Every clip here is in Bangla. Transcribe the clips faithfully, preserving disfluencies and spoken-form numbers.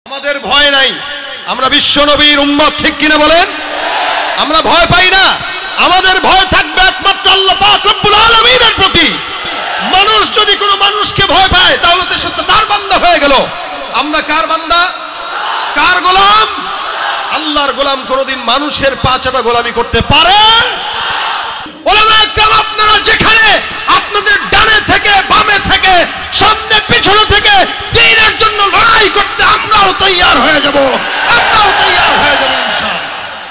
আমাদের ভয় নাই, আমরা বিশ্ব নবীর উম্মত, ঠিক কিনা বলেন? আমরা ভয় পাই না। আমাদের ভয় থাকবে একমাত্র আল্লাহ পাক রব্বুল আলামিনের প্রতি। মানুষ যদি কোনো মানুষকে ভয় পায় তাহলে তো সে তার বান্দা হয়ে গেল। আমরা কার বান্দা? কার গোলাম? আল্লাহর গোলাম। কোনোদিন মানুষের পাঁচটা গোলামি করতে পারে? ওলামায়ে কেরাম, আপনারা যেখানে আপনাদের ডানে থেকে বামে থেকে সামনে পিছনে থেকে দ্বীনের জন্য লড়াই করতে আমরাও তৈয়ার হয়ে যাব, আমরাও তৈয়ার হয়ে যাব ইনশাআল্লাহ।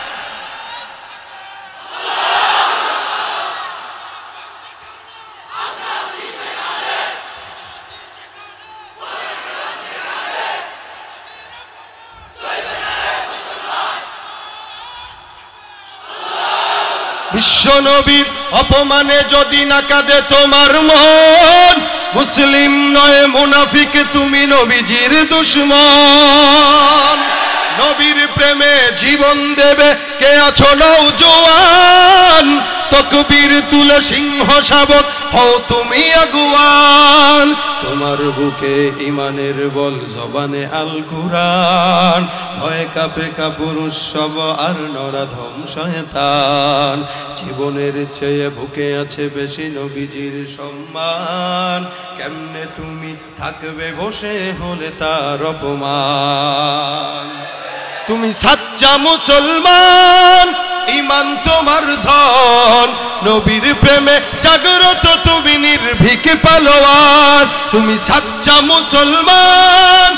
বিশ্ব নবীর অপমানে যদি না কাঁদে তোমার মন, মুসলিম নয় মুনাফিক, তুমি নবীজির দুশমন। নবীর প্রেমে জীবন দেবে কে আছো নওজোয়ান, তকবীর তুলে সিংহ শাবক হও তুমি আগুয়ান। তোমার বুকে ইমানের বল, জবানে আল কুরআন, ভয়ে কাঁপে কাপুরুষ সব আর নরাধম শয়তান। জীবনের চেয়ে বুকে আছে বেশি নবীজির সম্মান, কেমনে তুমি থাকবে বসে হলে তার অপমান। তুমি সাচ্চা মুসলমান, ইমান তোমার ধন, নবীর প্রেমে জাগ্রত তুমি নির্ভীক পালোয়ান। তুমি সাচ্চা মুসলমান,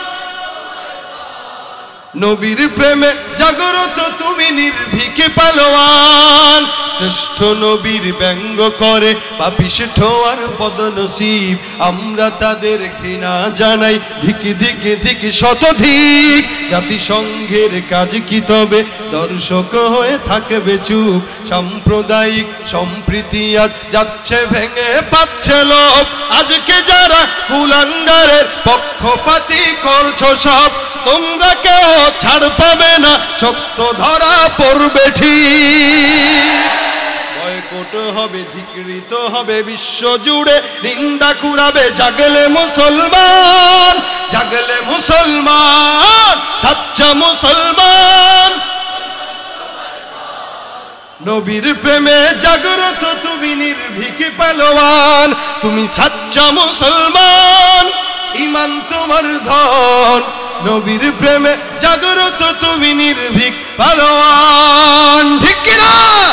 নবীর প্রেমে জাগ্রত তুমি নির্ভীক পালোয়ান। শ্রেষ্ঠ নবীর ব্যঙ্গ করে পাপিষ্ঠ আর বদনসিব, আমরা তাদের ঘৃণা জানাই ধিক ধিক ধিক শতধিক। জাতিসংঘের কাজ কি তবে দর্শক হয়ে থাকবে চুপ, সাম্প্রদায়িক সম্প্রীতি আজ যাচ্ছে ভেঙে পাচ্ছে লোভ। আজকে যারা কুলাঙ্গারের পক্ষপাতী করছো সব, তোমরা কেউ ছাড় পাবে না, শক্ত ধরা পড়বে ঠিক। বয়কট হবে, ধিক্কৃত হবে বিশ্ব জুড়ে, নিন্দা কুড়াবে জাগলে মুসলমান, জাগলে মুসলমান, সাচ্চা মুসলমান। নবীর প্রেমে জাগ্রত তুমি নির্ভীক পালোয়ান। তুমি সাচ্চা মুসলমান, ইমান তোমার ধন, নবীর প্রেমে জাগ্রত তুমি নির্ভীক পালোয়ান। ঠিক কিনা?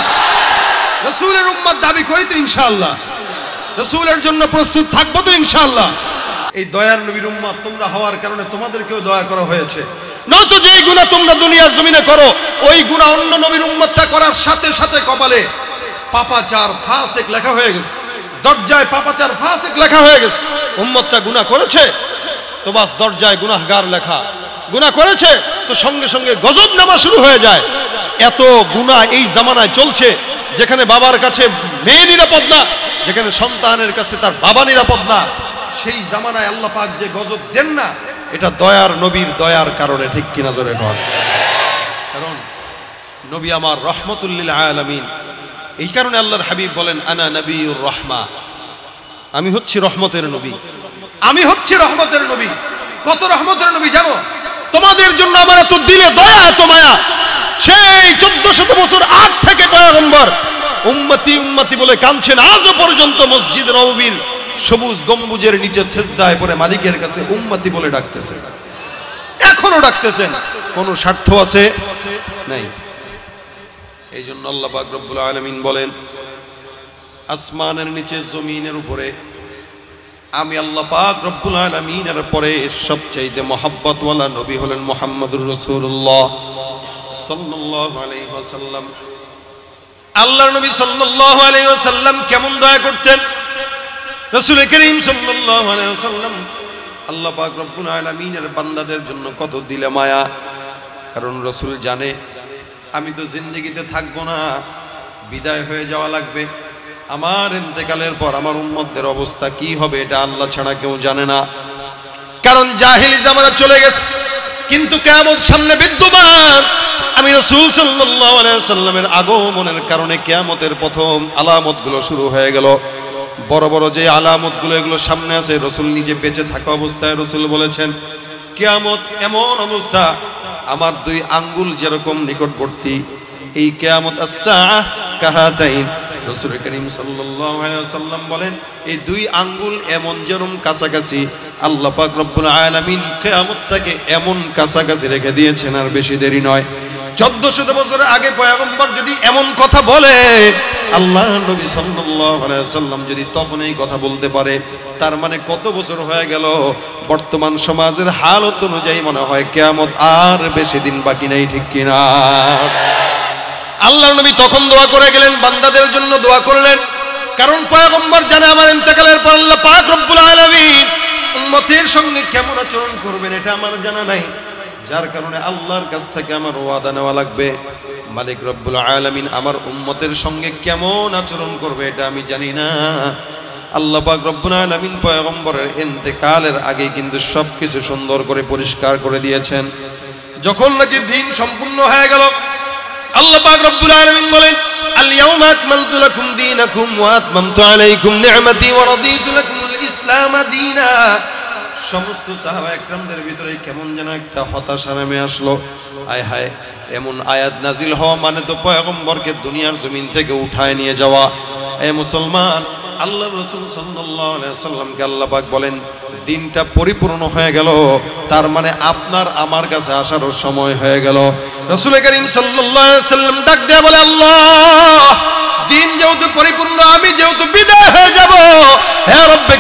রাসূলের উম্মত দাবি করি তো ইনশাআল্লাহ, রাসূলের জন্য প্রস্তুত থাকবো তো ইনশাআল্লাহ। এই দয়ার নবীর উম্মত তোমরা হওয়ার কারণে তোমাদেরকেও দয়া করা হয়েছে। নয়তো যেই গুনাহ তোমরা দুনিয়ার জমিনে করো, ওই গুনাহ অন্য নবীর উম্মতটা করার সাথে সাথে কপালে পাপাচার ফাসিক লেখা হয়ে গেছে, দরজায় পাপাচার ফাসিক লেখা হয়ে গেছে। উম্মতটা গুনাহ করেছে তো বাস দরজায় গুনাহগার লেখা, গুনাহ করেছে তো সঙ্গে সঙ্গে গজব নামা শুরু হয়ে যায়। এত গুনাহ এই জামানায় চলছে, যেখানে বাবার কাছে মেয়ে নিরাপদ না, যেখানে সন্তানের কাছে তার বাবা নিরাপদ না, সেই জামানায় আল্লাহ পাক যে গজব দেন না, এটা দয়ার নবীর দয়ার কারণে। ঠিক কিনা জোরে কর? কারণ নবী আমার রহমতুল লিল আলামিন। এই কারণে আল্লাহর হাবিব বলেন, আনা নবিয়ুর রাহমা, আমি হচ্ছি রহমতের নবী, আমি হচ্ছি রহমতের নবী। কত রহমতের নবী জানো? তোমাদের জন্য আমার এত দিলে দয়া, এত মায়া। সেই চোদ্দ শত বছর আগ থেকে পয়গম্বর উম্মতি উম্মতি বলে কাঁদছেন, আজও পর্যন্ত মসজিদ নববীর সবুজ গম্বুজের নিচে সিজদায় পড়ে মালিকের কাছে উম্মতি বলে ডাকতেছেন, এখনো ডাকতেছেন। কোন স্বার্থ আছে? নাই। এই জন্য আল্লাহ পাক রব্বুল আলামিন বলেন, আসমানের নিচে জমিনের উপরে আমি আল্লাহ পাক রব্বুল আলামিনের পরে সবচাইতে মহব্বত ওয়ালা নবী হলেন মুহাম্মদুর রাসূলুল্লাহ সাল্লাল্লাহু আলাইহি ওয়াসাল্লাম। আল্লাহর নবী সাল্লাল্লাহু আলাইহি ওয়াসাল্লাম কেমন দয়া করতেন? রাসূল করিম সাল্লাল্লাহু আলাইহি ওয়াসাল্লাম আল্লাহ পাক রব্বুল আলামিনের বান্দাদের জন্য কত দিলে মায়া। কারণ রাসূল জানে আমি তো জিন্দেগিতে থাকবো না, বিদায় হয়ে যাওয়া লাগবে। আমার ইন্তেকালের পর আমার উম্মতদের অবস্থা কি হবে এটা আল্লাহ ছাড়া কেউ জানে না। কারণ জাহেলি জামানা চলে গেছে, কিন্তু কিয়ামত সামনে বিদ্যমান। আমি রাসূল সাল্লাল্লাহু আলাইহি ওয়াসাল্লামের আগমনের কারণে কিয়ামতের প্রথম আলামতগুলো শুরু হয়ে গেল। বড় বড় যে আলামতগুলো এগুলো সামনে আছে, রাসূল নিজে বেঁচে থাকা অবস্থায় রাসূল বলেছেন, কিয়ামত এমন অবস্থা, আমার দুই আঙ্গুল যেরকম নিকটবর্তী, এই কিয়ামত আস-সাআহ কাহাতাইন। রাসূল করিম সাল্লাল্লাহু আলাইহি ওয়াসাল্লাম বলেন এই দুই আঙ্গুল এমন যেরকম কাছাকাছি, আল্লাহ পাক রব্বুল আলামিন কিয়ামতটাকে এমন কাছাকাছি রেখে দিয়েছেন, আর বেশি দেরি নয়। চোদ্দশো বছর আগে পয়গম্বর যদি এমন কথা বলে, আল্লাহ নবী সাল্লাল্লাহু আলাইহি ওয়াসাল্লাম যদি তখন এই কথা বলতে পারে, তার মানে কত বছর হয়ে গেল। বর্তমান সমাজের হালত অনুযায়ী মনে হয় কিয়ামত আর বেশি দিন বাকি নেই, ঠিক কিনা? আল্লাহর নবী তখন দোয়া করে গেলেন, বান্দাদের জন্য দোয়া করলেন, কারণ পয়গম্বর জানে আমার ইন্তেকালের পর আল্লাহ পাক রব্বুল আলামিন উম্মতের সঙ্গে কেমন আচরণ করবেন এটা আমার জানা নাই, যার কারণে আল্লাহর কাছ থেকে আমার ওয়াদা নেওয়া লাগবে। মালিক রব্বুল আলামিন আমার উম্মতের সঙ্গে কেমন আচরণ করবে এটা আমি জানি না। আল্লাহ পাক রব্বুল আলামিন পয়গম্বরের ইন্তেকালের আগে কিন্তু সবকিছু সুন্দর করে পরিষ্কার করে দিয়েছেন। যখন নাকি দিন সম্পূর্ণ হয়ে গেল, আল্লাহ পাক রব্বুল আলামিন বলেন, আল ইয়াউমা আকমালতু লাকুম দীনাকুম ওয়া আতমামতু আলাইকুম নি'মাতি ওয়া রাদিতু লাকুমুল ইসলাম দীনা। সমস্ত সাহাবা একরামদের ভিতরে কেমন যেন একটা হতাশা নেমে আসলো। আয় হায়, এমন আয়াত নাজিল হওয়া মানে তো পয়গম্বরকে দুনিয়ার জমিন থেকে উঠায় নিয়ে যাওয়া। এ মুসলমান, আল্লাহ রাসূল সাল্লাল্লাহু আলাইহি ওয়াসাল্লামকে আল্লাহ পাক বলেন দিনটা পরিপূর্ণ হয়ে গেল, তার মানে আপনার আমার কাছে আসারও সময় হয়ে গেল। রাসূল করিম সাল্লাল্লাহু আলাইহি ওয়াসাল্লাম ডাক দিয়ে বলে, আল্লাহ, দিন যেহেতু পরিপূর্ণ, আমি যেহেতু বিদায় হয়ে যাব, হে রব্বে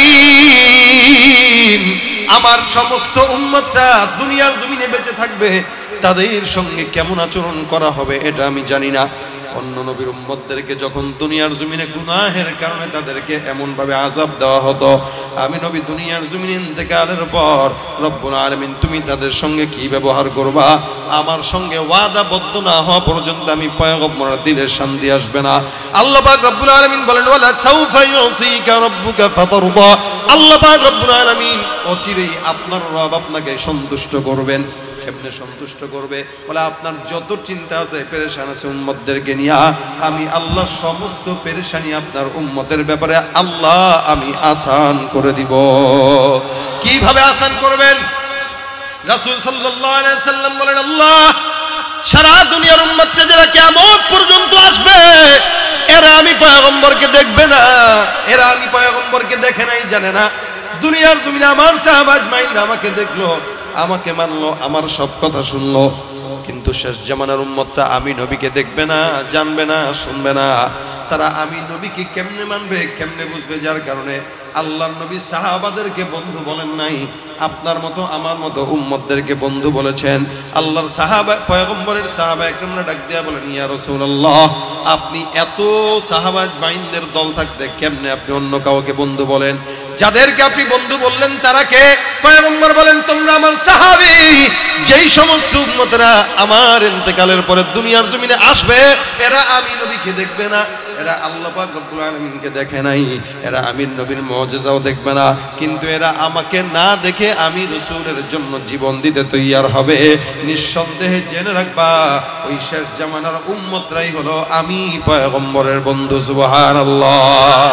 কারীম, আমার সমস্ত উম্মতরা দুনিয়ার জমিনে বেঁচে থাকবে, তাদের সঙ্গে কেমন আচরণ করা হবে এটা আমি জানি না। অন্য নবীর উম্মতদেরকে যখন দুনিয়ার জমিনে গুনাহের কারণে তাদেরকে এমন ভাবে আযাব দেওয়া হতো, আমি নবী দুনিয়ার জমিনে ইন্তেকালের পর রব্বুল আলামিন তুমি তাদের সঙ্গে কি ব্যবহার করবা, আমার সঙ্গে ওয়াদাবদ্ধ না হওয়া পর্যন্ত আমি পয়গম্বরের দিলে শান্তি আসবে না। আল্লাহ পাক রব্বুল আলামিন বলেন, ওয়ালা সাউফা ইউতিকা রাব্বুকা ফাতারদা। আল্লাহ পাক রব্বুল আলামিন অচিরেই আপনার রব আপনাকে সন্তুষ্ট করবেন। কেমনে সন্তুষ্ট করবে? বলে আপনার যত চিন্তা আছে, পেরেশান আছে উম্মতদেরকে নিয়ে, আমি আল্লাহ সমস্ত পেরেশানি আপনার উম্মতের ব্যাপারে আল্লাহ আমি আসান করে দিব। কিভাবে আসান করবেন? রাসূল সাল্লাল্লাহু আলাইহি ওয়াসাল্লাম বলেন, আল্লাহ সারা দুনিয়ার উম্মতকে যারা কিয়ামত পর্যন্ত আসবে, এরা আমি পয়গম্বরকে দেখবে না, এরা আমি পয়গম্বরকে দেখে নাই, জানে না। দুনিয়ার জমিনে আমার সাহাবা আজমাইন আমাকে দেখলো, আমাকে মানলো, আমার সব কথা শুনলো, কিন্তু শেষ জামানার উম্মতরা আমি নবীকে দেখবে না, জানবে না, শুনবে না। তারা আমি নবীকে কেমনে মানবে, কেমনে বুঝবে? যার কারণে আল্লাহর নবী সাহাবাদেরকে বন্ধু বলেন নাই, আপনার মতো আমার মতো উম্মতদেরকে বন্ধু বলেছেন। আল্লাহর সাহাবা পয়গম্বরের সাহাবা একরামরা ডাক দিয়া বলেন, ইয়া রাসূলুল্লাহ, আপনি এত সাহাবা আজমাইনদের দল থাকতে কেমনে আপনি অন্য কাউকে বন্ধু বলেন? যাদেরকে আপনি বন্ধু বললেন তারা কে? পয়গম্বর বলেন, তোমরা আমার সাহাবী, যেই সমস্ত উম্মতরা আমার ইন্তেকালের পরে দুনিয়ার জমিনে আসবে, এরা আমি নবীকে দেখবে না, এরা আল্লাহ পাক রব্বুল আলামিনকে দেখে নাই, এরা আমির নবীর মুজিজাও দেখবে না, কিন্তু এরা আমাকে না দেখে আমি রাসূলের জন্য জীবন দিতে তৈয়ার হবে। নিঃসন্দেহে জেনে রাখবা, ওই শেষ জামানার উম্মতরাই হলো আমি পয়গম্বরের বন্ধু। সুবহানাল্লাহ।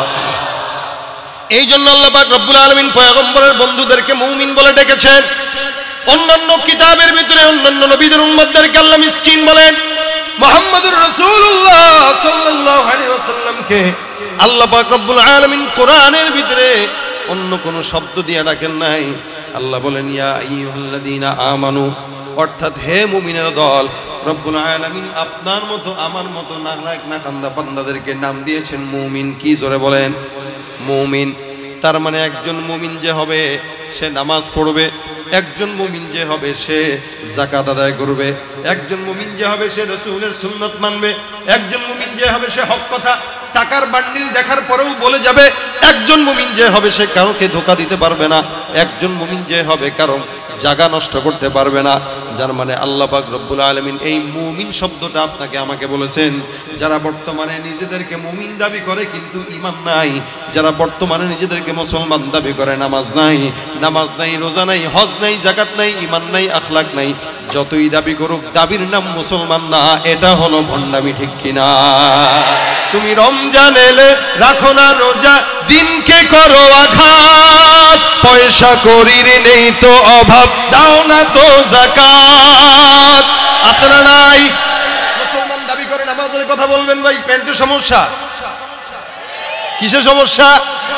এই জন্য আল্লাহ পাক রব্বুল আলামিন পয়গম্বরের বন্ধুদেরকে মুমিন বলে ডেকেছেন। অন্যান্য কিতাবের ভিতরে অন্যান্য নবীদের উম্মতদেরকে আল্লাহ মিসকিন বলেন। মুহাম্মদুর রাসূলুল্লাহ সাল্লাল্লাহু আলাইহি ওয়াসাল্লামকে আল্লাহ পাক রব্বুল আলামিন কোরআনের ভিতরে অন্য কোনো শব্দ দিয়ে ডাকেন নাই। আল্লাহ বলেন, ইয়া আইয়ুহাল্লাযীনা আমানু, অর্থাৎ হে মুমিনের দল, রব্বুল আলামিন আপনার মতো আমার মতো নালায়েক নাকান্দা বান্দাদেরকে নাম দিয়েছেন মুমিন। কি জোরে বলেন? মুমিন। তার মানে একজন মুমিন যে হবে সে নামাজ পড়বে, একজন মুমিন যে হবে সে যাকাত আদায় করবে, একজন মুমিন যে হবে সে রাসূলের সুন্নাত মানবে, একজন মুমিন যে হবে সে হক কথা টাকার বান্ডিল দেখার পরেও বলে যাবে, একজন মুমিন যে হবে সে কাউকে ধোঁকা দিতে পারবে না, একজন মুমিন যে হবে কারণ জায়গা নষ্ট করতে পারবে না। যার মানে আল্লাহ পাক রব্বুল আলামিন এই মুমিন শব্দটা আপনাকে আমাকে বলেছেন। যারা বর্তমানে নিজেদেরকে মুমিন দাবি করে কিন্তু ঈমান নাই, যারা বর্তমানে নিজেদেরকে মুসলমান দাবি করে, নামাজ নাই, নামাজ নাই, রোজা নাই, হজ নাই, যাকাত নাই, ঈমান নাই, আখলাক নাই, যতই দাবি করুক দাবির নাম মুসলমান না, এটা হলো ভণ্ডামি, ঠিক কিনা? তুমি রমজান এলে রাখো না রোজা, দিনকে করো আঘাত, পয়সা করির নেই তো অভাব, দাও না তো যাকাত। আছে না নাই? মুসলমান দাবি করে নামাজের কথা বলবেন, ভাই প্যান্টের সমস্যা, কিসের সমস্যা?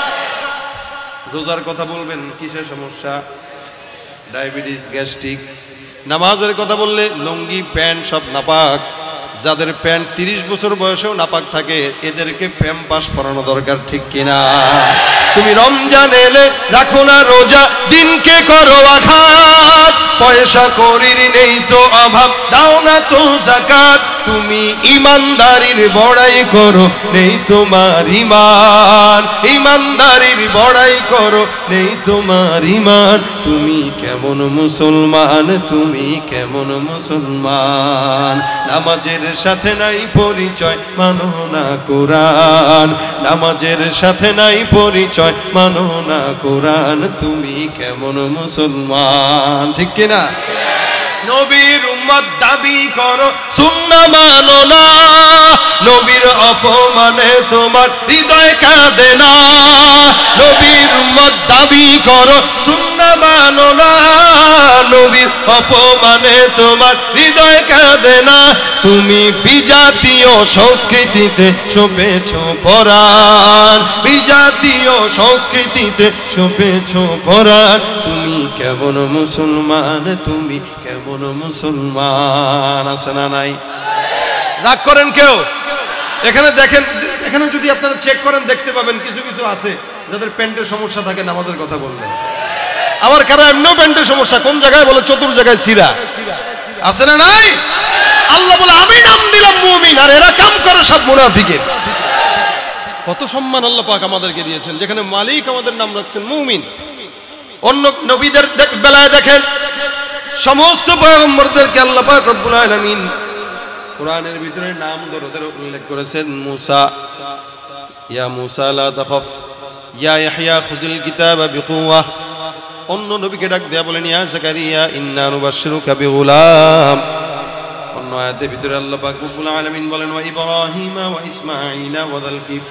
রোজার কথা বলবেন, কিসের সমস্যা? Diabetes, gastric. নামাজের কথা বললে লুঙ্গি প্যান্ট সব নাপাক। যাদের প্যান্ট তিরিশ বছর বয়সেও নাপাক থাকে এদেরকে প্যাম্পাস পরানো দরকার, ঠিক কিনা? তুমি রমজান এলে রাখো না রোজা, দিনকে করো আঘাত, পয়সা করির নেই তো অভাব, দাও না তো যাকাত। তুমি ইমানদারির বড়াই করো, নেই তোমার ইমান, ইমানদারির বড়াই করো, নেই তোমার ইমান। তুমি কেমন মুসলমান, তুমি কেমন মুসলমান? নামাজের সাথে নাই পরিচয়, মানো না কোরআন, নামাজের সাথে নাই পরিচয়, মানো না কোরআন। তুমি কেমন মুসলমান, ঠিক কিনা? নবীর উম্মত দাবি করো, সুন্নাহ মানো না, নবীর অপমানে তোমার হৃদয় কাঁদে না। নবীর উম্মত দাবি করো, সুন্নাহ মানো না, নবীর অপমানে তোমার হৃদয় কাঁদে না। তুমি বিজাতীয় সংস্কৃতিতে সপেছ পরাণ, বিজাতীয় সংস্কৃতিতে সপেছ পরাণ। তুমি কেমন মুসলমান, তুমি কেমন মুসলমান? আছে না নাই? রাগ করেন কেউ? এখানে দেখেন, এখানে যদি আপনারা চেক করেন দেখতে পাবেন কিছু কিছু আছে যাদের প্যান্টের সমস্যা থাকে নামাজের কথা বললে। আবার কারো এমনিও প্যান্টের সমস্যা, কোন জায়গায় বলে চতুর জায়গায় ছিঁড়া। আছে না নাই? আল্লাহ বলে আমি নাম দিলাম মুমিন, আর এরা কাম করে সব মুনাফিকের। কত সম্মান আল্লাহ পাক আমাদেরকে দিয়েছেন, যেখানে মালিক আমাদের নাম রাখছেন মুমিন। অন্য নবীদের বেলায় দেখেন সমস্ত পয়গম্বরদেরকে আল্লাহ পাক রব্বুল আলামিন কোরআনের ভিতরে নাম ধরে ধরে উল্লেখ করেছেন। মুসা, ইয়া মুসা লা তাখাফ, ইয়া ইয়াহইয়া খুযিল কিতাবা বিকুওয়া। অন্য নবীকে ডাক দেয়া বলেন ইয়া যাকারিয়া ইন্না নুবাশশিরুকা বিগুলাম। অন্য আয়াতের ভিতরে আল্লাহ পাক রব্বুল আলামিন বলেন ওয়া ইব্রাহিমা ওয়া ইসমাঈলা ওয়া যাল কিফ।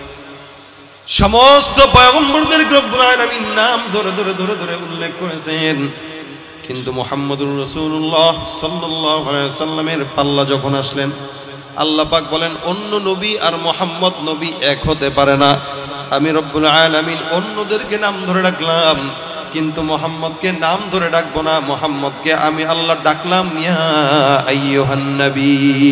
সমস্ত পয়গম্বরদের রব্বুল আলামিন নাম ধরে ধরে ধরে ধরে উল্লেখ করেছেন। কিন্তু মুহাম্মদুর রাসূলুল্লাহ সাল্লাল্লাহু আলাইহি ওয়াসাল্লামের পাল্লা যখন আসলেন, আল্লাহ পাক বলেন অন্য নবী আর মুহাম্মদ নবী এক হতে পারে না। আমি রব্বুল আলামিন অন্যদেরকে নাম ধরে ডাকলাম, কিন্তু মুহাম্মদকে নাম ধরে ডাকবো না। মুহাম্মদকে আমি আল্লাহ ডাকলাম ইয়া আইয়ুহান নবী।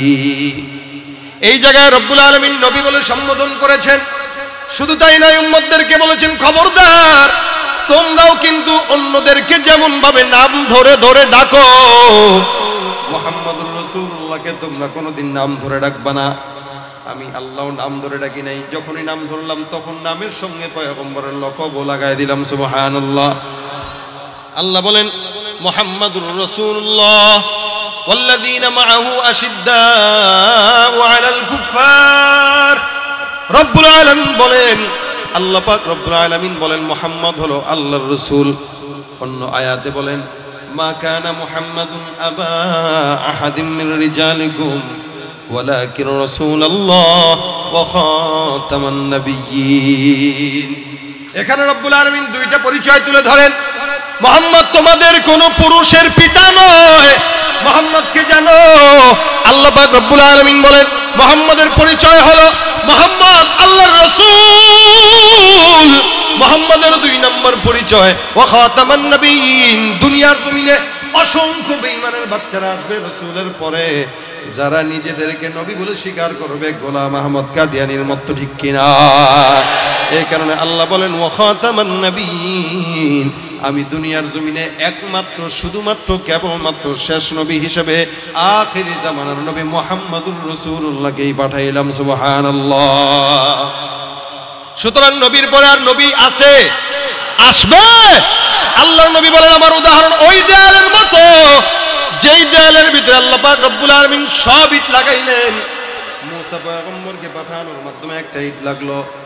এই জায়গায় রব্বুল আলামিন নবী বলে সম্বোধন করেছেন। শুধু তাই নয়, উম্মতদেরকে বলেছেন খবরদার তোমরাও কিন্তু অন্যদেরকে যেমন ভাবে নাম ধরে ধরে ডাকো, মুহাম্মদুর রাসূলুল্লাহকে তোমরা কোনোদিন নাম ধরে ডাকবা না। আমি আল্লাহ নাম ধরে ডাকি নাই, যখনই নাম ধরলাম তখন নামের সঙ্গে পয়গম্বরের লকবও লাগায় দিলাম। সুবহানাল্লাহ। আল্লাহ বলেন মুহাম্মাদুর রাসূলুল্লাহ ওয়াল্লাযীনা মাআহু আশিদ্দাউ আলাল কুফার। রব্বুল আলামিন বলেন, আল্লাহ পাক রব্বুল আলামিন বলেন মুহাম্মদ হলো আল্লাহর রাসূল। অন্য আয়াতে বলেন মা কানা মুহাম্মাদুন আবা আহাদিম মিন রিজালিকুম ওয়ালাকিন রাসূলুল্লাহ ওয়া খাতামান নাবিয়্যিন। এখানে রব্বুল আলামিন দুইটা পরিচয় তুলে ধরেন। মুহাম্মদ তোমাদের কোন পুরুষের পিতা নয়, মুহাম্মদকে জানো। আল্লাহ পাক রব্বুল আলামিন বলেন মুহাম্মদের পরিচয় হলো মুহাম্মদ আল্লাহর রাসূল। মুহাম্মদের দুই নম্বর পরিচয় ওয়া খাতামান নবিয়্যিন। দুনিয়ার জমিনে অসংখ্য বেঈমানের বাচ্চারা আসবে রাসূলের পরে, যারা নিজেদেরকে নবী বলে স্বীকার করবে, গোলাম আহমদ কাদিয়ানীর মতো, ঠিক কিনা? এই কারণে আল্লাহ বলেন ওয়া খাতামান নবিয়্যিন, আমি দুনিয়ার জমিনে একমাত্র শুধুমাত্র কেবলমাত্র শেষ নবী হিসেবে আখিরি জামানার নবী মুহাম্মদুর রাসূলুল্লাহকেই পাঠাইলাম। সুবহানাল্লাহ। সুতরাং নবীর পরে আর নবী আছে, আসবে। আল্লাহর নবী বলেন আমার উদাহরণ ওই দেয়ালের মতো যেই দেয়ালের ভিতরে আল্লাহ পাক রব্বুল আলামিন সব ইট লাগাইলেন। মুসা পয়গম্বরকে পাঠানোর মাধ্যমে একটা ইট লাগলো,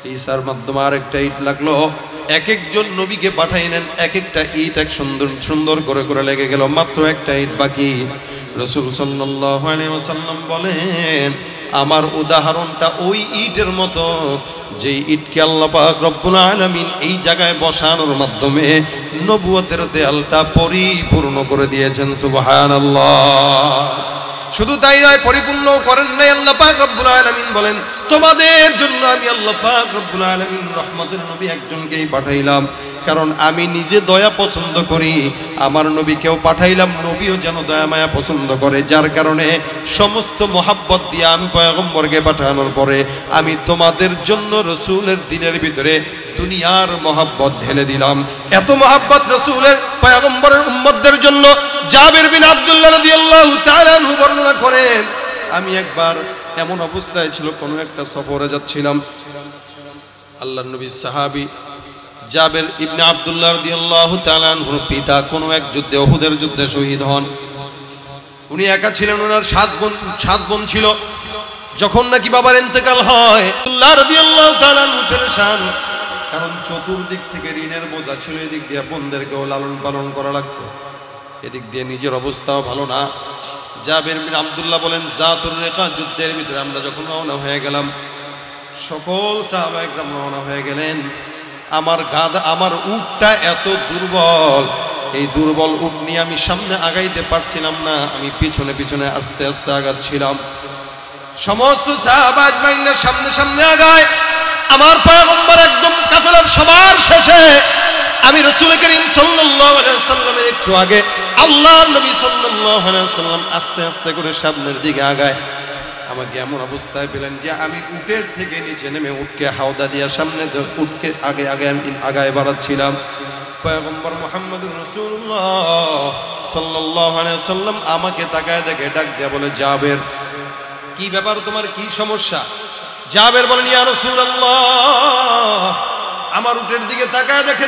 ঈসার মাধ্যমে আরেকটা ইট লাগলো। এক একজন নবীকে পাঠাইলেন, এক একটা ইট এক সুন্দর সুন্দর করে করে লেগে গেল, মাত্র একটা ইট বাকি। রাসূল সাল্লাল্লাহু আলাইহি ওয়াসাল্লাম বলেন, আমার উদাহরণটা ওই ইটের মতো যেই ইটকে আল্লাহ পাক রব্বুল আলামিন এই জায়গায় বসানোর মাধ্যমে নবুয়তের দেয়ালটা পরিপূর্ণ করে দিয়েছেন। সুবহানাল্লাহ। শুধু তাই নয়, পরিপূর্ণ করেন নাই আল্লাহ পাক রব্বুল আলামিন বলেন, তোমাদের জন্য আমি আল্লাহ পাক রব্বুল আলামিন রহমতের নবী একজনকেই পাঠাইলাম, কারণ আমি নিজে দয়া পছন্দ করি, আমার নবীকেও পাঠাইলাম, নবীও যেন দয়া মায়া পছন্দ করে। যার কারণে সমস্ত মোহাব্বত দিয়ে আমি পয়গম্বরকে পাঠানোর পরে আমি তোমাদের জন্য রসুলের দিনের ভিতরে দুনিয়ার মোহাব্বত ঢেলে দিলাম। এত মোহাব্বত রসুলের পয়গম্বরের উম্মতদের জন্য। জাবির বিন আব্দুল্লাহ রাদিয়াল্লাহু তাআলা আনহু বর্ণনা করেন, আমি একবার এমন অবস্থায় ছিল, কোনো একটা সফরে যাচ্ছিলাম, আল্লাহর নবীর সাহাবী জাবের ইবনে আব্দুল্লাহ রাদিয়াল্লাহু তাআলা আনহুর পিতা কোনো এক যুদ্ধে, উহুদের যুদ্ধে শহীদ হন। উনি একা ছিলেন, ওনার সাত বোন সাত বোন ছিল। যখন নাকি বাবার ইন্তেকাল হয়, আব্দুল্লাহ রাদিয়াল্লাহু তাআলা আনহু পেরেশান, কারণ চতুর্দিক থেকে ঋণের বোঝা ছিল, এদিক দিয়ে বোনদেরকেও লালন পালন করা লাগতো, এদিক দিয়ে নিজের অবস্থাও ভালো না। জাবের বিন আব্দুল্লাহ বলেন, জাতুর রিকা যুদ্ধের ভিতরে আমরা যখন রওনা হয়ে গেলাম, সকল সাহাবায়ে কেরাম রওনা হয়ে গেলেন, আমার গাধা আমার উটটা এত দুর্বল, এই দুর্বল উট নিয়ে আমি সামনে আগাইতে পারছিলাম না, আমি পিছনে পিছনে আস্তে আস্তে আগাচ্ছিলাম। সমস্ত সাহাবা আজমাইনের সামনে সামনে আগায়, আমার পয়গম্বর একদম কাফেলার সবার শেষে, আমি রাসূল করিম সাল্লাল্লাহু আলাইহি ওয়াসাল্লামের একটু আগে, আল্লাহর নবী সাল্লাল্লাহু আলাইহি ওয়াসাল্লাম আস্তে আস্তে করে সামনের দিকে আগায়। আমাকে এমন অবস্থায় পেলেন যে আমি উটের থেকে নিচে নেমে উটকে হাওদা দিয়া সামনে উটকে আগে আগে আমি আগায় বাড়াচ্ছিলাম। পয়গম্বর মুহাম্মদুর রাসূলুল্লাহ সাল্লাল্লাহু আলাইহি ওয়াসাল্লাম আমাকে তাকায় দেখে ডাক দিয়া বলে, জাবের, কি ব্যাপার, তোমার কি সমস্যা? জাবের বলেন, ইয়া রাসূলুল্লাহ, আমার উটের দিকে তাকায় দেখেন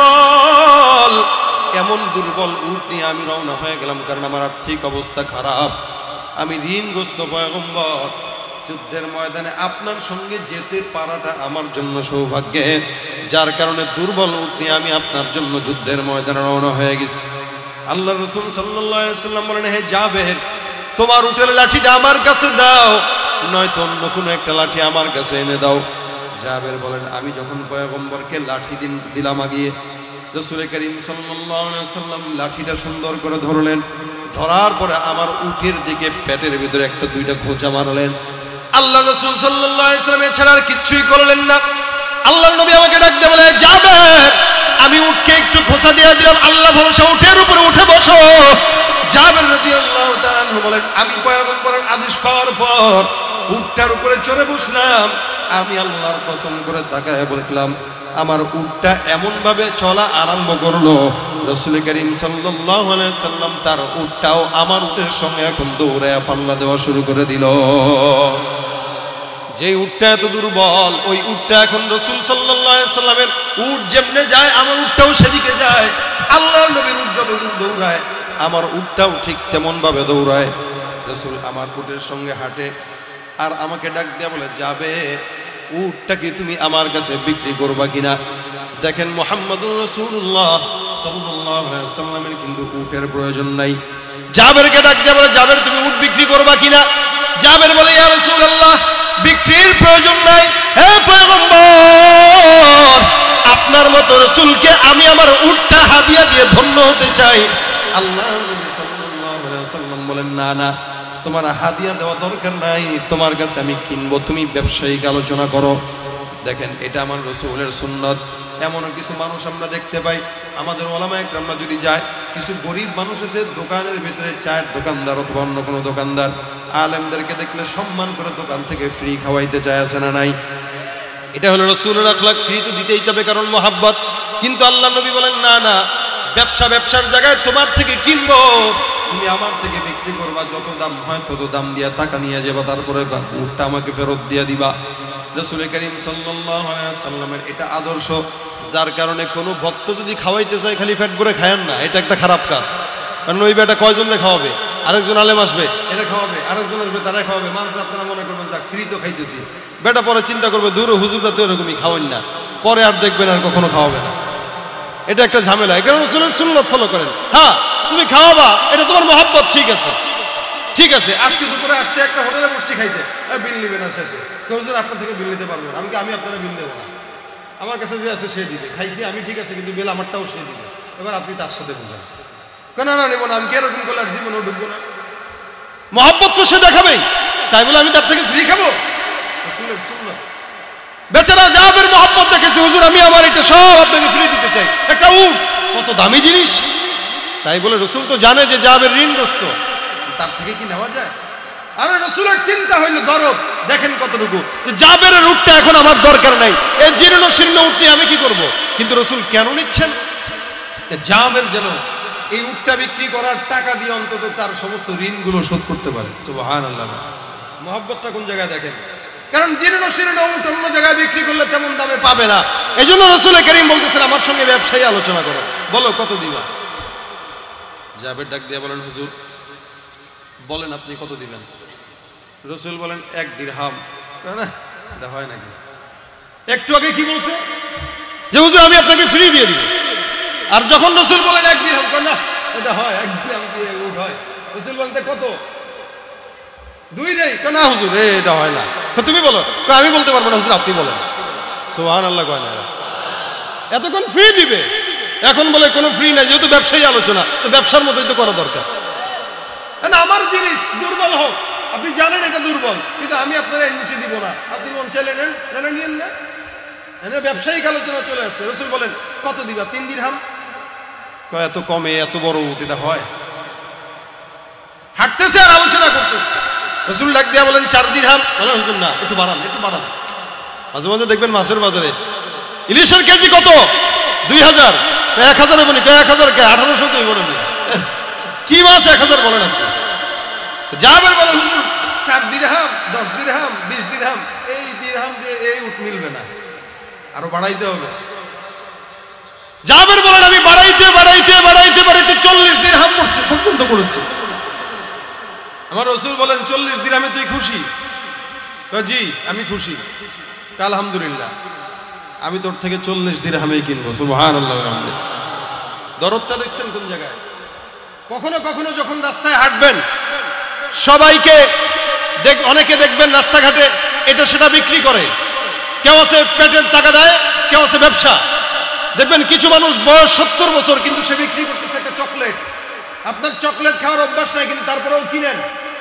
দুর্বল, এমন দুর্বল উট নিয়ে আমি রওনা হয়ে গেলাম, কারণ আমার আর্থিক অবস্থা খারাপ, আমি ঋণগ্রস্ত। পয়গম্বর, যুদ্ধের ময়দানে আপনার সঙ্গে যেতে পারাটা আমার জন্য সৌভাগ্যের, যার কারণে দুর্বল উট নিয়ে আমি আপনার জন্য যুদ্ধের ময়দানে রওনা হয়ে গেছি। আল্লাহ রাসূল সাল্লাল্লাহু আলাইহি ওয়াসাল্লাম বলেন, হে জাবের, তোমার উটের লাঠিটা আমার কাছে দাও, নয়তো অন্য কোনো একটা লাঠি আমার কাছে এনে দাও। জাবের বলেন, আমি যখন পয়গম্বরকে লাঠি দিন দিলাম আগিয়ে, রাসূল করিম সাল্লাল্লাহু আলাইহি ওয়াসাল্লাম লাঠিটা সুন্দর করে ধরলেন, ধরার পরে আমার উটের দিকে পেটের ভিতরে একটা দুইটা খোঁচা মারলেন। আল্লাহ রাসূল সাল্লাল্লাহু আলাইহি ওয়াসাল্লাম এছাড়া আর কিচ্ছুই করলেন না। আল্লাহর নবী আমাকে ডাক দিয়ে বলে, জাবের, আমি উটকে একটু খোঁচা দিয়ে দিলাম, আল্লাহ ভরসা উটের উপরে উঠে বসো। জাবের রাদিয়াল্লাহু তাআলা আনহু বলেন, আমি পয়গম্বরের আদেশ পাওয়ার পর উটটার উপরে চড়ে বসলাম। আমি আল্লাহর কসম করে তাকায় বললাম, আমার উটটা এমন ভাবে চলা আরম্ভ করলো, রাসূল করিম সাল্লাল্লাহু আলাইহি ওয়াসাল্লাম তার উটটাও আমার উটের সঙ্গে এখন দৌড়ায় পাল্লা দেওয়া শুরু করে দিল। যে উটটা এত দুর্বল, ওই উটটা এখন রাসূল সাল্লাল্লাহু আলাইহি ওয়াসাল্লামের উট যেমনে যায়, আমার উটটাও সেদিকে যায়। আল্লাহর নবীর উট যত দূর দৌড়ায়, আমার উটটাও ঠিক তেমন ভাবে দৌড়ায়। রাসূল আমার উটের সঙ্গে হাঁটে, আর আমাকে ডাক দেয়া বলে, যাবে, উটটা কি তুমি আমার কাছে বিক্রি করবা কিনা? দেখেন, মুহাম্মদুর রাসূলুল্লাহ সাল্লাল্লাহু আলাইহি ওয়াসাল্লামের কিন্তু উটের প্রয়োজন নাই। জাবেরকে ডাক দেয়া বলে, জাবের, তুমি উট বিক্রি করবা কিনা? জাবের বলে, ইয়া রাসূলুল্লাহ, বিক্রির প্রয়োজন নাই, হে পয়গম্বর, আপনার মতো রাসূলকে আমি আমার উটটা হাদিয়া দিয়ে ধন্য হতে চাই। আল্লাহর নবী সাল্লাল্লাহু আলাইহি ওয়াসাল্লাম বলেন, না না, তোমার হাদিয়া দেওয়া দরকার নাই, তোমার কাছে আমি কিনবো, তুমি ব্যবসায়িক আলোচনা করো। দেখেন, এটা আমার রাসূলের সুন্নাত। এমনও কিছু মানুষ আমরা দেখতে পাই, আমাদের ওলামায়ে কেরামরা যদি যায়, কিছু গরিব মানুষ আছে দোকানের ভিতরে, চায়ের দোকানদার অথবা অন্য কোনো দোকানদার আলেমদেরকে দেখলে সম্মান করে দোকান থেকে ফ্রি খাওয়াইতে চায়, আছে না নাই? এটা হলো রাসূলের আখলাক, ফ্রি তো দিতেই যাবে, কারণ মহাব্বত। কিন্তু আল্লাহ নবী বলেন, না না, ব্যবসা ব্যবসার জায়গায় তোমার থেকে কিনবো, তুমি আমার থেকে বিক্রি করবা, যত দাম হয় তত দাম দিয়া টাকা নিয়ে যাবা, তারপরে উটটা আমাকে ফেরত দিয়ে দিবা। রাসূল করিম সাল্লাল্লাহু আলাইহি ওয়াসাল্লামের এটা আদর্শ, যার কারণে কোনো ভক্ত যদি খাওয়াইতে চায় খালি পেট ভরে খায়েন না, এটা একটা খারাপ কাজ। কারণ ওই বেটা কয়জনকে খাওয়াবে? আরেকজন আলেম আসবে, এটা খাওয়াবে, আরেকজন আসবে, তারা খাওয়াবে। মানুষ আপনারা মনে করবেন যাক ফ্রি তো খাইতেছি, বেটা পরে চিন্তা করবে দূর হুজুররা তো এরকমই খাওয়ান না, পরে আর দেখবেন আর কখনো খাওয়াবে না। এটা একটা ঝামেলা। এখানে রাসূলের সুন্নাত ফলো করেন। হ্যাঁ তুমি খাওয়াবা, এটা তোমার মহব্বত, ঠিক আছে ঠিক আছে। আজকে দুপুরে আসতে একটা হোটেলে বসছি খাইতে, বিল নিবে না শেষে, হুজুর আপনার থেকে বিল নিতে পারবো না। আমি আমি আপনারা বিল দেবো না, আমার কাছে যে আছে সে দিবে, খাইছি আমি ঠিক আছে, কিন্তু বিল আমারটাও সে দিবে। এবার আপনি তার সাথে বুঝান, কেন না নেবো না, আমি কি এরকম করলে আর জীবনেও ঢুকবো না। মহব্বত তো সে দেখাবেই, তাই বলে আমি তার থেকে ফ্রি খাবো? রাসূলের সুন্নাত। বেচারা জাবের মহব্বত দেখেছে, হুজুর আমি আমার এটা সব আপনাকে ফ্রি দিতে চাই, একটা উট, কত দামি জিনিস। তাই বলে রসুল তো জানে যে জাবের ঋণগ্রস্ত, তার থেকে কি নেওয়া যায়? আরে রসুলের চিন্তা হইল দরদ, দেখেন কতটুকু, যে জাবের উটটা এখন আমার দরকার নাই, এই জীর্ণ শীর্ণ উটটি আমি কি করব। কিন্তু রসুল কেন নিচ্ছেন? জাবের যেন এই উটটা বিক্রি করার টাকা দিয়ে অন্তত তার সমস্ত ঋণগুলো শোধ করতে পারে। সুবহানাল্লাহ। মহব্বতটা কোন জায়গায় দেখেন, কারণ জীর্ণ শীর্ণ উট অন্য জায়গায় বিক্রি করলে তেমন দামে পাবে না। এই জন্য রসুল করিম বলতেছেন আমার সঙ্গে ব্যবসায়ী আলোচনা করো, বলো কত দিবা। জাবের ডাক দিয়ে বলেন হুজুর বলেন আপনি কত দিবেন। রসুল বলেন এক দিরহাম। না এটা হয় নাকি? একটু আগে কি বলছে যে হুজুর আমি আপনাকে ফ্রি দিয়ে দিব, আর যখন রসুল বলেন এক দিরহাম, না এটা হয়, এক দিরহাম দিয়ে উট হয়। রসুল বলেন কত? দুই দেই। না হুজুর এটা হয় না, তুমি বলো। আমি বলতে পারবো না হুজুর, আপনি বলেন। সুবহানাল্লাহ কয় না, এতক্ষণ ফ্রি দিবে, এখন বলে কোনো ফ্রি নাই, যেহেতু ব্যবসায়ী আলোচনা, তো ব্যবসার মতোই তো করা দরকার। না আমার জিনিস দুর্বল হোক, আপনি জানেন এটা দুর্বল, কিন্তু আমি আপনারা নিচে দিব না, আপনি মন চাইলে নেন, না নিয়েন না। ব্যবসায়িক আলোচনা চলে আসছে। রসুল বলেন কত দিবা? তিন দিরহাম। কয় এত কমে এত বড় উট এটা হয়? হাঁটতেছে আর আলোচনা করতেছে। রসুল ডাক দিয়া বলেন চার দিরহাম। বলেন হুজুর না একটু বাড়ান, একটু বাড়ান। মাঝে মাঝে দেখবেন মাছের বাজারে ইলিশের কেজি কত? দুই হাজার। এক হাজারে বলি, এক হাজার কে? আঠারোশো দুই বলেন কি মাছ এক হাজার বলেন আপনি? জাবের বলেন হুজুর চার দিরহাম, দশ দিরহাম, বিশ দিরহাম, এই দিরহাম দিয়ে এই উট মিলবে না, আরো বাড়াইতে হবে। জাবের বলেন আমি বাড়াইতে বাড়াইতে বাড়াইতে বাড়াইতে চল্লিশ দিরহাম পর্যন্ত করেছি। আমার রসুল বলেন চল্লিশ দিরহামে তুই খুশি? জি আমি খুশি। আলহামদুলিল্লাহ, আমি তোর থেকে চল্লিশ দিরহামেই কিনবো। সুবহানাল্লাহ। দরদটা দেখছেন কোন জায়গায়? কখনো কখনো যখন রাস্তায় হাঁটবেন সবাইকে দেখ, অনেকে দেখবেন রাস্তাঘাটে এটা সেটা বিক্রি করে, কেউ আছে পেটের টাকা দেয়, কেউ আছে ব্যবসা। দেখবেন কিছু মানুষ বয়স সত্তর বছর, কিন্তু সে বিক্রি করতেছে একটা চকলেট। আপনার চকলেট খাওয়ার অভ্যাস নাই, কিন্তু তারপরেও কিনেন।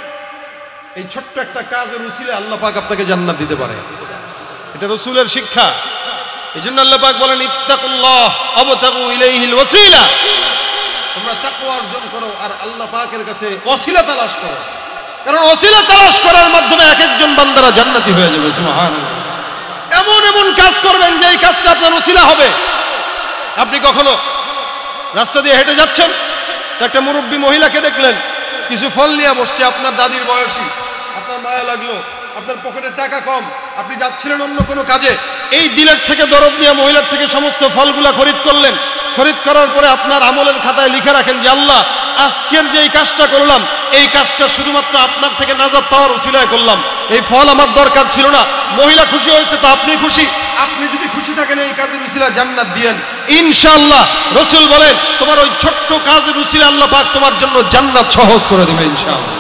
এই ছোট্ট একটা কাজের উসিলে আল্লাহ পাক আপনাকে জান্নাত দিতে পারে, এটা রাসূলের শিক্ষা। এই জন্য আল্লাহ পাক বলেন ইত্তাকুল্লাহ ওয়াবতাগু ইলাইহিল ওয়াসিলা, তোমরা তাকওয়া অর্জন করো আর আল্লাহ পাকের কাছে ওসিলা তালাশ করো, কারণ ওসিলা তালাশ করার মাধ্যমে এক একজন বান্দারা জান্নাতি হয়ে যাবে। সুবহানাল্লাহ। এমন এমন কাজ করবেন যে এই কাজটা আপনার ওসিলা হবে। আপনি কখনো রাস্তা দিয়ে হেঁটে যাচ্ছেন, একটা মুরব্বী মহিলাকে দেখলেন কিছু ফল নিয়ে বসছে, আপনার দাদির বয়সী, আপনার মায়া লাগলো, আপনার পকেটে টাকা কম, আপনি যাচ্ছিলেন অন্য কোনো কাজে, এই দিলের থেকে দরদ নিয়ে মহিলার থেকে সমস্ত ফলগুলা খরিদ করলেন। খরিদ করার পরে আপনার আমলের খাতায় লিখে রাখেন যে আল্লাহ আজকের যে এই কাজটা করলাম, এই কাজটা শুধুমাত্র আপনার থেকে নাজাত পাওয়ার উসিলায় করলাম, এই ফল আমার দরকার ছিল না। মহিলা খুশি হয়েছে তো আপনি খুশি। আপনি যদি খুশি থাকেন এই কাজের উসিলায় জান্নাত দিয়েন ইনশাআল্লাহ। রাসূল বলেন তোমার ওই ছোট্ট কাজের উসিলায় আল্লাহ পাক তোমার জন্য জান্নাত সহজ করে দিবেন ইনশাআল্লাহ।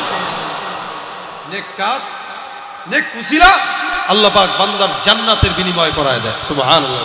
নেক কাজ, নেক উসিলা আল্লাহ পাক বান্দার জান্নাতের বিনিময় করায় দেয়। সুবহানাল্লাহ।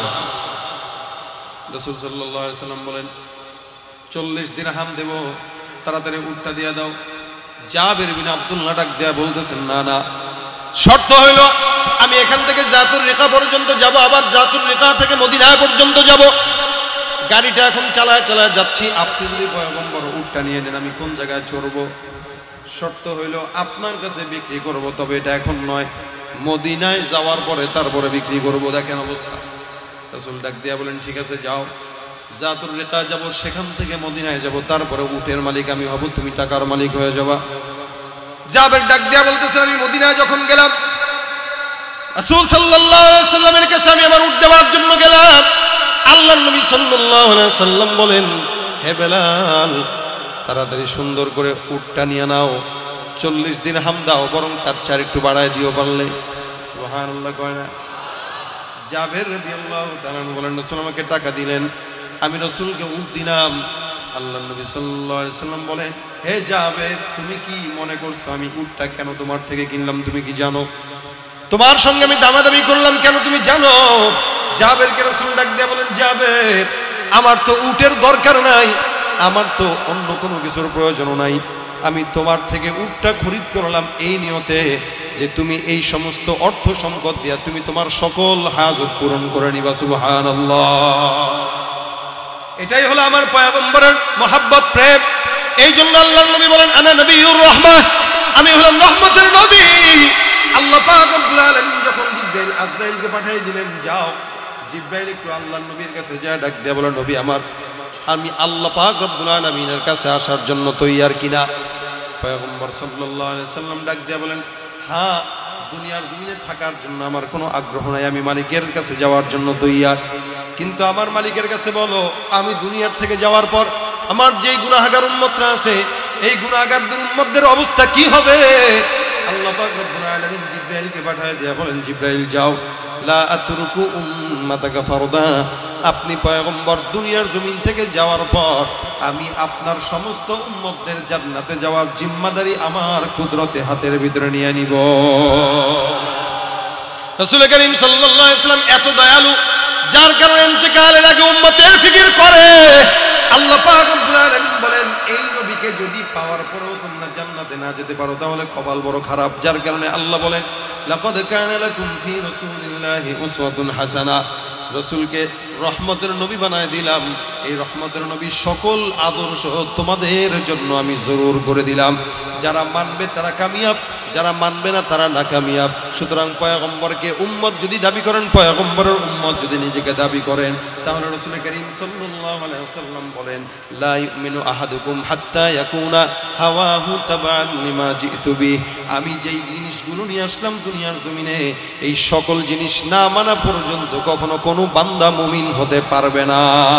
রাসূল সাল্লাল্লাহু আলাইহি সাল্লাম বলেন চল্লিশ দিরহাম দেব, তাড়াতাড়ি উটটা দিয়ে দাও। জাবের বিন আব্দুল্লাহ ডাক দেয়া বলতেছেন না না, শর্ত হইল আমি এখান থেকে জাতুর রিকা পর্যন্ত যাব, আবার জাতুর রিকা থেকে মদিনা পর্যন্ত যাব। গাড়িটা এখন চালায় চালায় যাচ্ছি, আপনি যদি পয়গম্বর উটটা নিয়ে নেন আমি কোন জায়গায় চড়বো? শর্ত হইল আপনার কাছে বিক্রি করব, তবে এটা এখন নয়, মদিনায় যাওয়ার পরে তারপরে বিক্রি করব। দেখেন অবস্থা। রাসূল ডাক দিয়া বলেন ঠিক আছে যাও, জাতুর রিকা যাব, সেখান থেকে মদিনায় যাব, তারপরে উটের মালিক আমি হব, তুমি টাকার মালিক হয়ে যাবা। জাবের ডাক দিয়া বলতেছেন আমি মদিনায় যখন গেলাম রাসূল সাল্লাল্লাহু আলাইহি সাল্লামের কাছে আমি আমার উট দেওয়ার জন্য গেলাম। আল্লাহর নবী সাল্লাল্লাহু আলাইহি সাল্লাম বলেন হে বেলাল তাড়াতাড়ি সুন্দর করে উটটা নিয়ে নাও, চল্লিশ দিন হাম দাও, বরং তার চার একটু বাড়ায় দিও পারলে। সুবহানাল্লাহ কয় না? জাবের রাদিয়াল্লাহু তাআলা বলেন রাসূল আমাকে টাকা দিলেন, আমি রাসূলকে উট দিলাম। আল্লাহ নবী সাল্লাল্লাহু আলাইহি সাল্লাম বলেন, হে জাবের, তুমি কি মনে করছো আমি উটটা কেন তোমার থেকে কিনলাম তুমি কি জানো? তোমার সঙ্গে আমি দামাদামি করলাম কেন তুমি জানো? জাবেরকে রাসূল ডাক দিয়ে বলেন, জাবের, আমার তো উটের দরকার নাই, আমার তো অন্য কোনো কিছুর প্রয়োজন নাই, আমি তোমার থেকে উটটা খরিদ করলাম এই নিয়তে যে তুমি এই সমস্ত অর্থ সম্পদ দিয়া তুমি তোমার সকল হাজত পূরণ করে নিবা। সুবহানাল্লাহ। এটাই হলো আমার পয়গম্বরের মহব্বত, প্রেম। এই জন্য আল্লাহর নবী বলেন, আনা নবিয়ুর রাহমাহ, আমি হলাম রহমতের নবী। আল্লাহ পাক রব্বুল আলামিন যখন জিবরাইল আজরাইলকে পাঠিয়ে দিলেন, যাও জিবরাইল একটু আল্লাহর নবীর কাছে যায় ডাক দিয়ে বলে, নবী আমার, আমি আল্লাহ পাক রব্বুল আলামিনের কাছে আসার জন্য তৈয়ার কিনা? পয়গম্বর সাল্লাল্লাহু আলাইহি সাল্লাম ডাক দিয়ে বলেন, হ্যাঁ, দুনিয়ার জমিনে থাকার জন্য আমার কোনো আগ্রহ নাই, আমি মালিকের কাছে যাওয়ার জন্য তৈয়ার। কিন্তু আমার মালিকের কাছে বলো, আমি দুনিয়ার থেকে যাওয়ার পর আমার যেই গুনাহগার উম্মতরা আছে, এই গুনাহগারদের উম্মতদের অবস্থা কি হবে? আল্লাহ পাক রব্বুল আলামিন জিবরাইলকে পাঠিয়ে দিয়ে বলেন, জিবরাইল যাও, লা আতরুকু উম্মাতাকা ফারদা, আপনি পয়গম্বর দুনিয়ার জমিন থেকে যাওয়ার পর আমি আপনার সমস্ত উম্মতদের জান্নাতে যাওয়ার জিম্মাদারি আমার কুদরতে হাতের ভিতরে নিয়ে নিব। রাসূল করিম সাল্লাল্লাহু আলাইহি ওয়াসাল্লাম এত দয়ালু, যার কারণে ইন্তেকালের আগে উম্মতের ফিকির করে। আল্লাহ পাক রব্বুল আলামিন বলেন, এই নবীকে যদি পাওয়ার পরেও তোমরা জান্নাতে না যেতে পারো তাহলে কপাল বড় খারাপ। যার কারণে আল্লাহ বলেন, লাকাদ কানা লাকুম ফি রাসূলিল্লাহি উসওয়াতুন হাসানাহ, রাসূলকে রহমতের নবী বানায় দিলাম। এই রহমতের নবী সকল আদর্শ তোমাদের জন্য আমি জরুর করে দিলাম। যারা মানবে তারা কামিয়াব, যারা মানবে না তারা নাকামিয়াব। সুতরাং পয়গম্বরকে উম্মত যদি দাবি করেন, পয়গম্বরের উম্মত যদি নিজেকে দাবি করেন, তাহলে রাসূল করিম সাল্লাল্লাহু আলাইহি ওয়াসাল্লাম বলেন, লা ইউমিনু আহাদুকুম হাত্তা ইয়াকুনা হাওয়াহু তাবান লিমা জিতু বিহি, আমি যেই জিনিসগুলো নিয়ে আসলাম দুনিয়ার জমিনে, এই সকল জিনিস না মানা পর্যন্ত কখনো কোনো বান্দা মুমিন হতে পারবে না।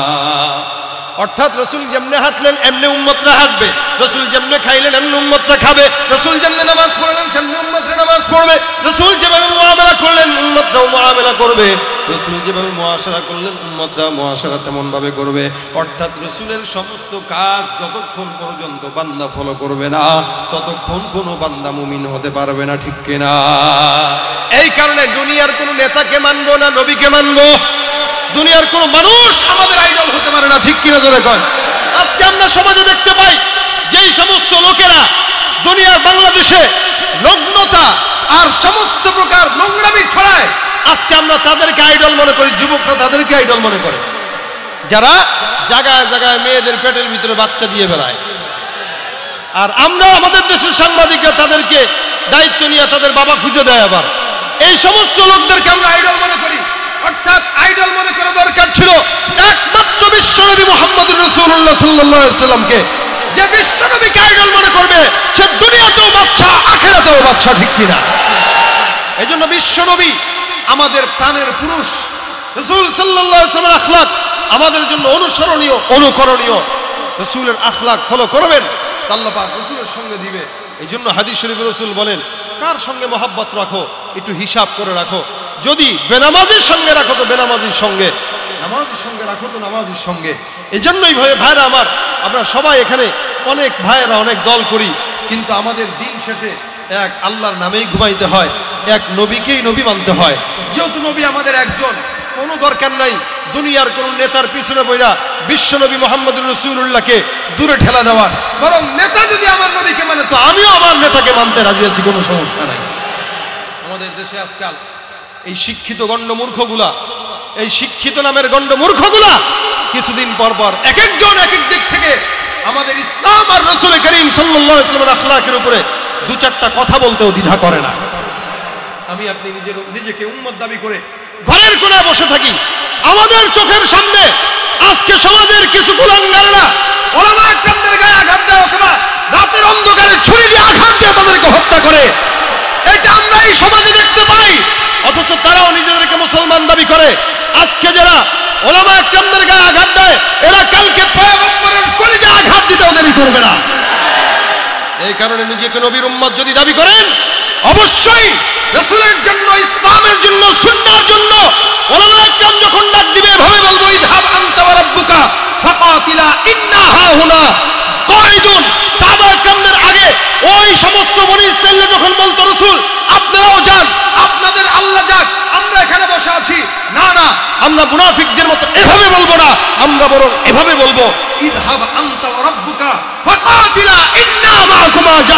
অর্থাৎ রাসূল যেমনে হাঁটলেন এমনি উম্মতরা হাঁটবে, রাসূল যেমনে খাইলেন এমনি উম্মতরা খাবে, রাসূল যেমনে নামাজ পড়লেন সেমনি উম্মতরা নামাজ পড়বে, রাসূল যেভাবে মুআমালা করলেন উম্মতরাও মুআমালা করবে, রাসূল যেভাবে মুআশারা করলেন উম্মতরা মুআশারা তেমন ভাবে করবে। অর্থাৎ রাসূলের সমস্ত কাজ যতক্ষণ পর্যন্ত বান্দা ফলো করবে না, ততক্ষণ কোনো বান্দা মুমিন হতে পারবে না। ঠিক কিনা? এই কারণে দুনিয়ার কোনো নেতাকে মানবো না, নবীকে মানবো। দুনিয়ার কোন মানুষ আমাদের আইডল হতে পারে না। ঠিক কিনা জোরে কয়? আজকে আমরা সমাজে দেখতে পাই যেই সমস্ত লোকেরা দুনিয়ার বাংলাদেশে নগ্নতা আর সমস্ত প্রকার নোংরামি ছড়ায়, আজকে আমরা তাদেরকে আইডল মনে করি, যুবকরা তাদেরকে আইডল মনে করে, যারা জায়গায় জায়গায় মেয়েদের পেটের ভিতরে বাচ্চা দিয়ে বেড়ায়। আর আমরা আমাদের দেশের সাংবাদিকরা তাদেরকে দায়িত্ব নিয়ে তাদের বাবা খুঁজে দেয়। আবার এই সমস্ত লোকদেরকে আমরা আইডল মনে করি। অর্থাৎ আইডল মনে করা দরকার ছিল একমাত্র বিশ্বনবী মুহাম্মদুর রাসূলুল্লাহ সাল্লাল্লাহু আলাইহি ওয়াসাল্লামকে। যে বিশ্বনবীকে আইডল মনে করবে সে দুনিয়াতেও বাদশা, আখিরাতেও বাদশা। ঠিক কিনা? এইজন্য বিশ্বনবী আমাদের প্রাণের পুরুষ। রাসূল সাল্লাল্লাহু আলাইহি ওয়াসাল্লামের আখলাক আমাদের জন্য অনুসরণীয়, অনুকরণীয়। রাসূলের আখলাক ফলো করবেন, আল্লাহ পাক রাসূলের সঙ্গে দিবে। এইজন্য হাদিস শরীফে রাসূল বলেন, কার সঙ্গে মহব্বত রাখো একটু হিসাব করে রাখো। যদি বেনামাজির সঙ্গে রাখো তো বেনামাজির সঙ্গে, নামাজির সঙ্গে রাখো তো নামাজির সঙ্গে। এই জন্যই ভাই ভাইরা আমার, আমরা সবাই এখানে অনেক ভাইয়েরা অনেক দল করি, কিন্তু আমাদের দিন শেষে এক আল্লাহর নামেই ঘুমাইতে হয়, এক নবীকেই নবী মানতে হয়। যেহেতু নবী আমাদের একজন, কোনো দরকার নাই দুনিয়ার কোন নেতার পিছনে বইরা বিশ্বনবী মুহাম্মদুর রাসূলুল্লাহকে দূরে ঠেলা দেওয়ার। বরং নেতা যদি আমার নবীকে মানে তো আমিও আমার নেতাকে মানতে রাজি আছি, কোনো সমস্যা নাই। আমাদের দেশে আজকাল এই শিক্ষিত গণ্ড মূর্খগুলা, এই শিক্ষিত নামের গণ্ড মূর্খগুলা কিছুদিন পর পর এক একজন এক এক দিক থেকে আমাদের ইসলাম আর রাসূল করিম সাল্লাল্লাহু আলাইহি ওয়াসাল্লামের আখলাকের উপরে দু চারটা কথা বলতেও দ্বিধা করে না। আমি আপনি নিজের নিজেকে উম্মত দাবি করে ঘরের কোণে বসে থাকি, আমাদের চোখের সামনে আজকে সমাজের কিছু কুলাঙ্গাররা ওলামা একরামদের গায়ে আঘাত দেয় অথবা রাতের অন্ধকারে ছুরি দিয়ে আঘাত দিয়ে তাদেরকে হত্যা করে। এটা আমরা এই সমাজে দেখতে পাই, অথচ তারাও নিজেদেরকে মুসলমান দাবি করে। আজকে যারা ওলামা একরামদের গায়ে আঘাত দেয়, এরা কালকে পয়গম্বরের কলিজায় আঘাত দিতেও দেরি করবে না। এই কারণে নিজেকে নবীর উম্মত যদি দাবি করেন, অবশ্যই রাসূলের জন্য, ইসলামের জন্য, সুন্নাহর জন্য উলামায়ে কেরাম যখন ডাক দিবে এভাবে বলবো, ইযহাব আনতা ওয়া রাব্বুকা ফাকাতিলা ইন্না হাহুনা কাঈদুন। সাহাবায়ে কেরামদের আগে ওই সমস্ত বনি ইসরাঈল যখন বলতো রাসূল আপনারাও যান, আপনাদের আল্লাহ যাক, আমরা এখানে বসে আছি, না না, আমরা মুনাফিকদের মতো এভাবে বলবো না, আমরা বরং এভাবে বলবো, ইযহাব আনতা ওয়া রাব্বুকা ফাকাতিলা ইন্না মাআকুমা